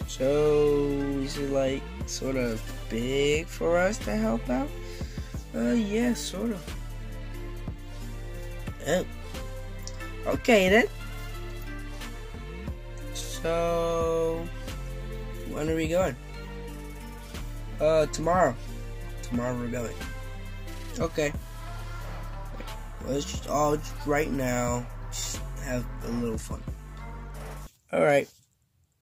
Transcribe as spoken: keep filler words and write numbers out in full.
So, is it like sort of big for us to help out? Uh, yeah, sort of. Oh. Okay then. So, when are we going? Uh, tomorrow. Tomorrow we're going. Okay. Let's just all just right now just have a little fun. All right.